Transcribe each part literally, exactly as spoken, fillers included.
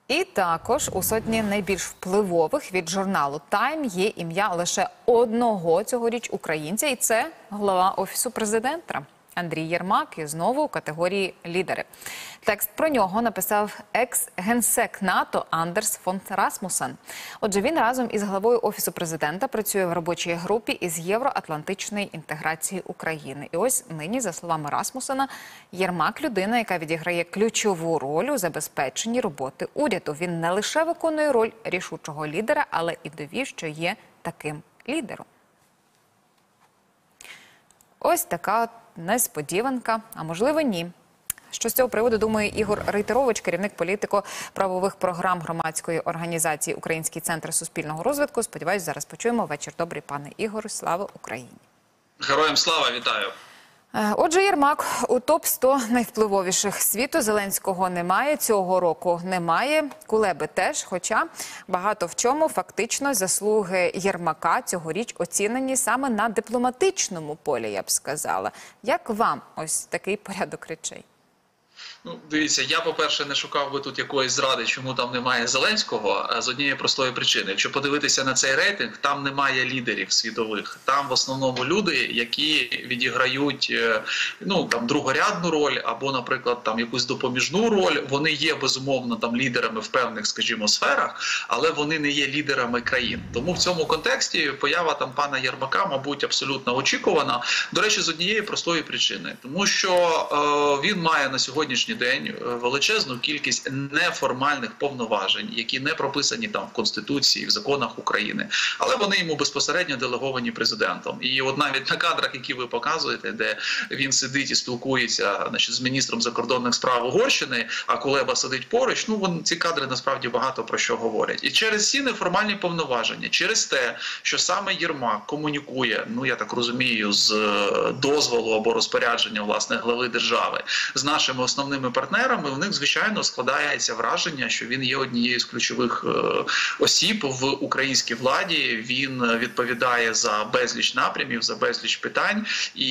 І також у сотні найбільш впливових від журналу «Тайм» є ім'я лише одного цьогоріч українця, і це голова Офісу президента Андрій Єрмак, і знову у категорії «Лідери». Текст про нього написав екс-генсек НАТО Андерс фон Расмуссен. Отже, він разом із главою Офісу президента працює в робочій групі із євроатлантичної інтеграції України. І ось нині, за словами Расмуссена, Єрмак – людина, яка відіграє ключову роль у забезпеченні роботи уряду. Він не лише виконує роль рішучого лідера, але і довів, що є таким лідером. Ось така несподіванка, а можливо ні. Що з цього приводу думає Ігор Рейтерович, керівник політико-правових програм громадської організації «Український центр суспільного розвитку». Сподіваюсь, зараз почуємо. Вечір добрий, пане Ігор. Слава Україні! Героям слава, вітаю! Отже, Єрмак у топ сто найвпливовіших світу. Зеленського немає, цього року немає, Кулеби теж, хоча багато в чому фактично заслуги Єрмака цьогоріч оцінені саме на дипломатичному полі, я б сказала. Як вам ось такий порядок речей? Ну, дивіться, я, по-перше, не шукав би тут якоїсь зради, чому там немає Зеленського, з однієї простої причини. Якщо подивитися на цей рейтинг, там немає лідерів світових. Там в основному люди, які відіграють, ну, там, другорядну роль або, наприклад, там якусь допоміжну роль. Вони є, безумовно, там лідерами в певних, скажімо, сферах, але вони не є лідерами країн. Тому в цьому контексті поява там пана Єрмака, мабуть, абсолютно очікувана. До речі, з однієї простої причини. Тому що е, він має на сьогоднішній день величезну кількість неформальних повноважень, які не прописані там в Конституції, в законах України, але вони йому безпосередньо делеговані президентом. І от навіть на кадрах, які ви показуєте, де він сидить і спілкується, значить, з міністром закордонних справ Угорщини, а Кулеба сидить поруч, ну вон, ці кадри насправді багато про що говорять. І через ці неформальні повноваження, через те, що саме Єрмак комунікує, ну я так розумію, з дозволу або розпорядження, власне, глави держави, з нашими основними партнерами, у них, звичайно, складається враження, що він є однією з ключових осіб в українській владі, він відповідає за безліч напрямів, за безліч питань і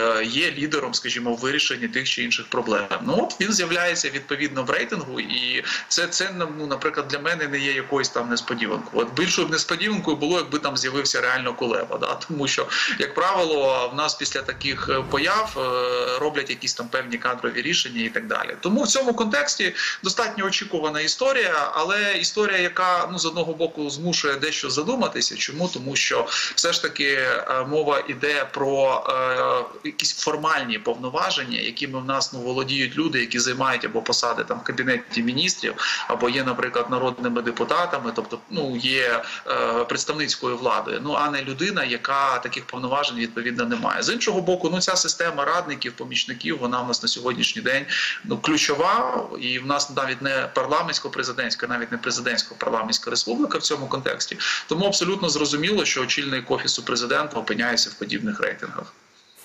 є лідером, скажімо, в вирішенні тих чи інших проблем. Ну, от він з'являється відповідно в рейтингу, і це, це ну, наприклад, для мене не є якоюсь там несподіванкою. От більшою несподіванкою було, якби там з'явився реально Кулеба, да? Тому що, як правило, в нас після таких появ роблять якісь там певні кадрові рішення і так далі. Тому в цьому контексті достатньо очікувана історія, але історія, яка, ну, з одного боку змушує дещо задуматися. Чому? Тому що все ж таки е, мова йде про е, якісь формальні повноваження, якими в нас, ну, володіють люди, які займають або посади там в Кабінеті міністрів, або є, наприклад, народними депутатами, тобто, ну, є е, представницькою владою, ну, а не людина, яка таких повноважень відповідно не має. З іншого боку, ну, ця система радників, помічників, вона в нас на сьогоднішній день, ну, ключова, і в нас навіть не парламентсько-президентська, навіть не президентсько-парламентська республіка в цьому контексті. Тому абсолютно зрозуміло, що очільник Офісу президента опиняється в подібних рейтингах.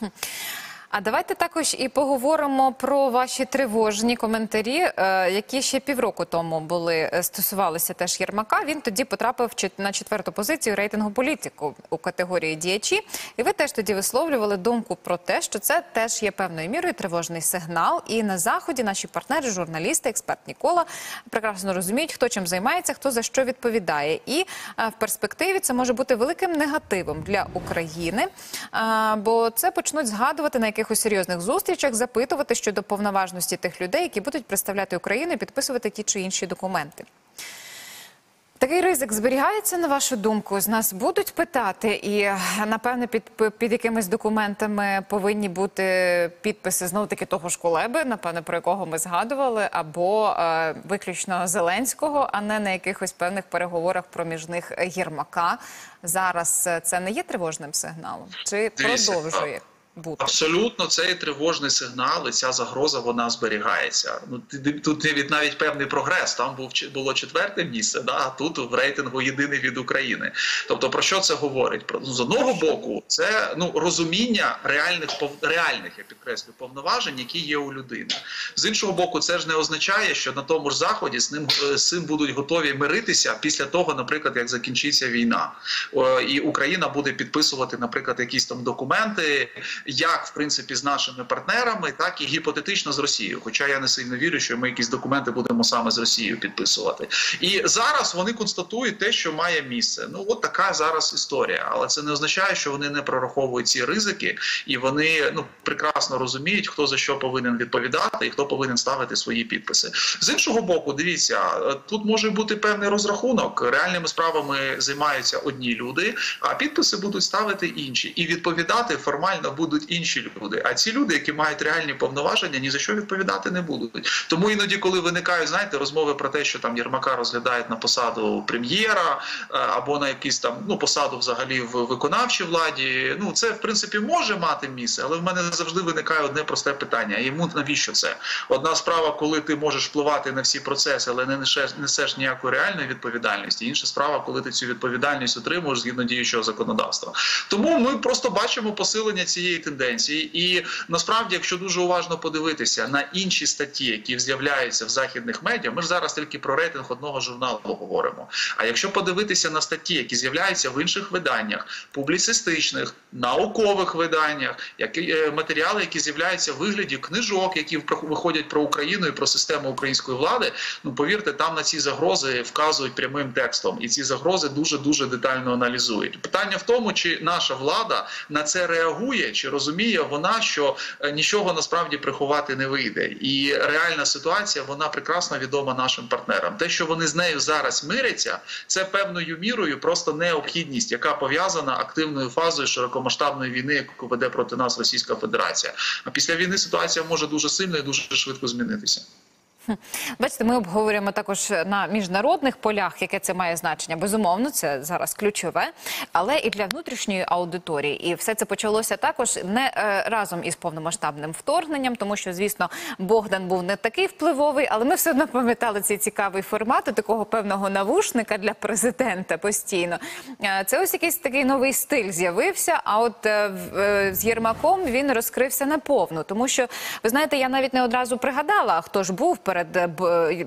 А давайте також і поговоримо про ваші тривожні коментарі, які ще півроку тому були, стосувалися теж Єрмака. Він тоді потрапив на четверту позицію рейтингу політику у категорії діячі. І ви теж тоді висловлювали думку про те, що це теж є певною мірою тривожний сигнал. І на Заході наші партнери, журналісти, експертні кола прекрасно розуміють, хто чим займається, хто за що відповідає. І в перспективі це може бути великим негативом для України, бо це почнуть згадувати на якихось серйозних зустрічах, запитувати щодо повноважності тих людей, які будуть представляти Україну і підписувати ті чи інші документи. Такий ризик зберігається, на вашу думку? З нас будуть питати, і, напевне, під, під якимись документами повинні бути підписи, знову-таки, того ж Кулеби, напевне, про якого ми згадували, або е, виключно Зеленського, а не на якихось певних переговорах проміжних Єрмака. Зараз це не є тривожним сигналом? Чи продовжує бути? Абсолютно, цей тривожний сигнал і ця загроза, вона зберігається. Ну, тут навіть навіть певний прогрес. Там був, було четверте місце, да, а тут в рейтингу єдиний від України. Тобто, про що це говорить? Про, з одного боку, це, ну, розуміння реальних, реальних, я підкреслю, повноважень, які є у людини. З іншого боку, це ж не означає, що на тому ж Заході з ним, з цим будуть готові миритися після того, наприклад, як закінчиться війна. І Україна буде підписувати, наприклад, якісь там документи, як в принципі з нашими партнерами, так і гіпотетично з Росією. Хоча я не сильно вірю, що ми якісь документи будемо саме з Росією підписувати. І зараз вони констатують те, що має місце. Ну от така зараз історія, але це не означає, що вони не прораховують ці ризики, і вони ну прекрасно розуміють, хто за що повинен відповідати і хто повинен ставити свої підписи. З іншого боку, дивіться, тут може бути певний розрахунок. Реальними справами займаються одні люди, а підписи будуть ставити інші. І відповідати формально будуть інші люди. А ці люди, які мають реальні повноваження, ні за що відповідати не будуть. Тому іноді, коли виникають, знаєте, розмови про те, що там Єрмака розглядають на посаду прем'єра або на якісь там ну посаду взагалі в виконавчій владі, ну це в принципі може мати місце, але в мене завжди виникає одне просте питання: йому навіщо це? Одна справа, коли ти можеш впливати на всі процеси, але не несеш, несеш ніякої реальної відповідальності. Інша справа, коли ти цю відповідальність отримуєш згідно діючого законодавства. Тому ми просто бачимо посилення цієї тенденції. І насправді, якщо дуже уважно подивитися на інші статті, які з'являються в західних медіа, ми ж зараз тільки про рейтинг одного журналу говоримо. А якщо подивитися на статті, які з'являються в інших виданнях, публіцистичних, наукових виданнях, які, матеріали, які з'являються в вигляді книжок, які виходять про Україну і про систему української влади, ну повірте, там на ці загрози вказують прямим текстом. І ці загрози дуже-дуже детально аналізують. Питання в тому, чи наша влада на це реагує, чи розуміє вона, що нічого насправді приховати не вийде. І реальна ситуація, вона прекрасно відома нашим партнерам. Те, що вони з нею зараз миряться, це певною мірою просто необхідність, яка пов'язана активною фазою широкомасштабної війни, яку веде проти нас Російська Федерація. А після війни ситуація може дуже сильно і дуже швидко змінитися. Бачите, ми обговорюємо також на міжнародних полях, яке це має значення. Безумовно, це зараз ключове, але і для внутрішньої аудиторії. І все це почалося також не е, разом із повномасштабним вторгненням, тому що, звісно, Богдан був не такий впливовий, але ми все одно пам'ятали цей цікавий формат такого певного навушника для президента постійно. Е, це ось якийсь такий новий стиль з'явився, а от е, е, з Єрмаком він розкрився наповну. Тому що, ви знаєте, я навіть не одразу пригадала, хто ж був перед Перед,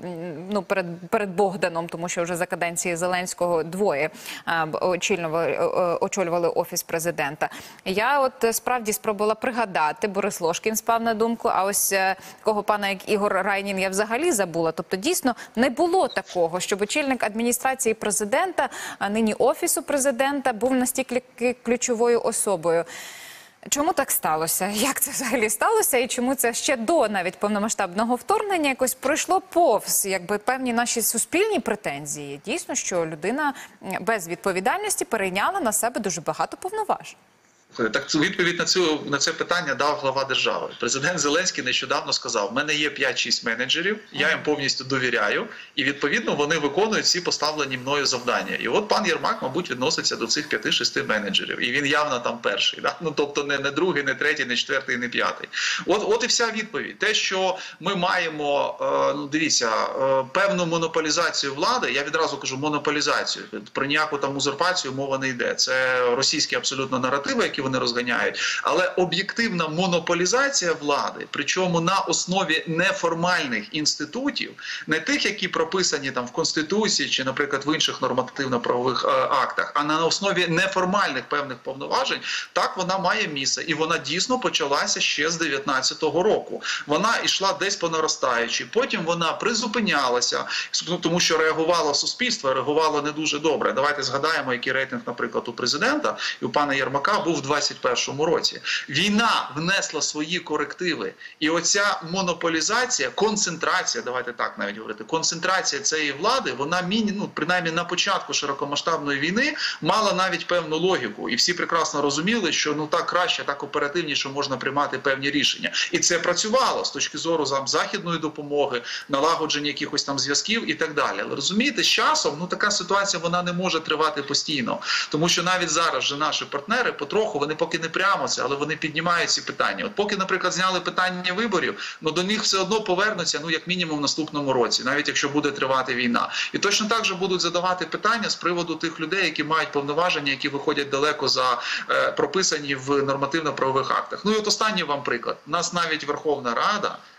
ну, перед, перед Богданом, тому що вже за каденції Зеленського двоє очолювали, очолювали Офіс президента. Я от справді спробувала пригадати, Борис Ложкін спав на думку, а ось такого пана, як Ігор Райнін, я взагалі забула. Тобто, дійсно, не було такого, щоб очільник адміністрації президента, а нині Офісу президента, був настільки ключовою особою. Чому так сталося? Як це взагалі сталося? І чому це ще до навіть повномасштабного вторгнення якось пройшло повз, якби певні наші суспільні претензії? Дійсно, що людина без відповідальності перейняла на себе дуже багато повноважень. Так відповідь на цю на це питання дав глава держави. Президент Зеленський нещодавно сказав: "В мене є п'ять-шість менеджерів, я їм повністю довіряю, і відповідно вони виконують всі поставлені мною завдання". І от пан Єрмак, мабуть, відноситься до цих п'яти-шести менеджерів, і він явно там перший, да? Ну тобто не, не другий, не третій, не четвертий, не п'ятий. От, от і вся відповідь. Те, що ми маємо, е, ну дивіться, е, певну монополізацію влади, я відразу кажу монополізацію. Про ніяку там узурпацію мова не йде. Це російські абсолютно наративи, які вони розганяють, але об'єктивна монополізація влади, причому на основі неформальних інститутів, не тих, які прописані там в Конституції чи, наприклад, в інших нормативно-правових е, актах, а на основі неформальних певних повноважень, так вона має місце. І вона дійсно почалася ще з дев'ятнадцятого року. Вона йшла десь по наростаючій, потім вона призупинялася, тому що реагувало суспільство, реагувало не дуже добре. Давайте згадаємо, який рейтинг, наприклад, у президента і у пана Єрмака був в двадцять першому році. Війна внесла свої корективи. І оця монополізація, концентрація, давайте так навіть говорити, концентрація цієї влади, вона, ну, принаймні на початку широкомасштабної війни, мала навіть певну логіку. І всі прекрасно розуміли, що ну так краще, так оперативніше можна приймати певні рішення. І це працювало з точки зору там, західної допомоги, налагодження якихось там зв'язків і так далі. Але розумієте, з часом ну, така ситуація вона не може тривати постійно. Тому що навіть зараз же наші партнери потроху, вони поки не прямо це, але вони піднімають ці питання. От поки, наприклад, зняли питання виборів, ну до них все одно повернуться, ну як мінімум в наступному році, навіть якщо буде тривати війна. І точно так же будуть задавати питання з приводу тих людей, які мають повноваження, які виходять далеко за е, прописані в нормативно-правових актах. Ну і от останній вам приклад. У нас навіть Верховна Рада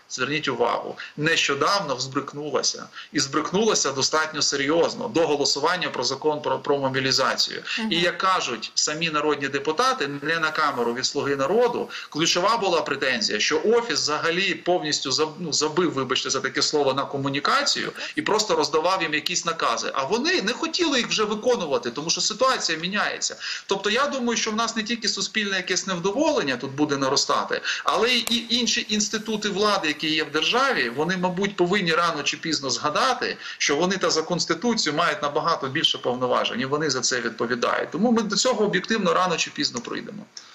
зверніть увагу, нещодавно взбрикнулася. І збрикнулася достатньо серйозно до голосування про закон про, про мобілізацію. Угу. І як кажуть самі народні депутати, не на камеру від «Слуги народу», ключова була претензія, що Офіс взагалі повністю ну, забив, вибачте за таке слово, на комунікацію і просто роздавав їм якісь накази. А вони не хотіли їх вже виконувати, тому що ситуація міняється. Тобто я думаю, що в нас не тільки суспільне якесь невдоволення тут буде наростати, але і інші інститути влади, які є в державі, вони, мабуть, повинні рано чи пізно згадати, що вони та за Конституцією мають набагато більше повноважень, і вони за це відповідають. Тому ми до цього об'єктивно рано чи пізно прийдемо.